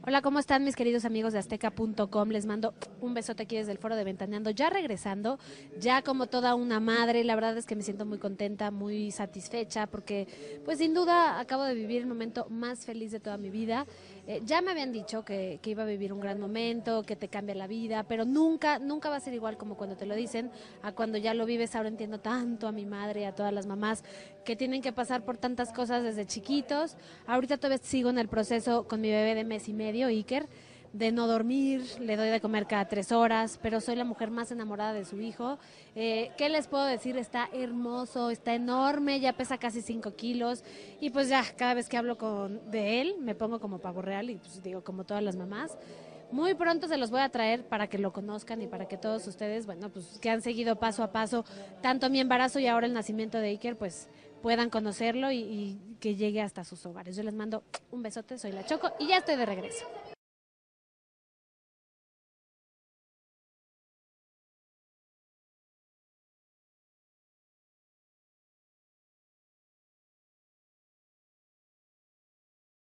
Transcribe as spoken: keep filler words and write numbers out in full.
Hola, ¿cómo están mis queridos amigos de azteca punto com? Les mando un besote aquí desde el foro de Ventaneando, ya regresando, ya como toda una madre. La verdad es que me siento muy contenta, muy satisfecha, porque pues sin duda acabo de vivir el momento más feliz de toda mi vida. Eh, ya me habían dicho que, que iba a vivir un gran momento, que te cambia la vida, pero nunca, nunca va a ser igual como cuando te lo dicen, a cuando ya lo vives. Ahora entiendo tanto a mi madre, a todas las mamás que tienen que pasar por tantas cosas desde chiquitos. Ahorita todavía sigo en el proceso con mi bebé de mes y medio, Iker, de no dormir, le doy de comer cada tres horas, pero soy la mujer más enamorada de su hijo. Eh, ¿Qué les puedo decir? Está hermoso, está enorme, ya pesa casi cinco kilos y pues ya cada vez que hablo con, de él me pongo como pavo real y pues digo como todas las mamás. Muy pronto se los voy a traer para que lo conozcan y para que todos ustedes, bueno, pues que han seguido paso a paso tanto mi embarazo y ahora el nacimiento de Iker, pues puedan conocerlo y, y que llegue hasta sus hogares. Yo les mando un besote, soy la Choco y ya estoy de regreso.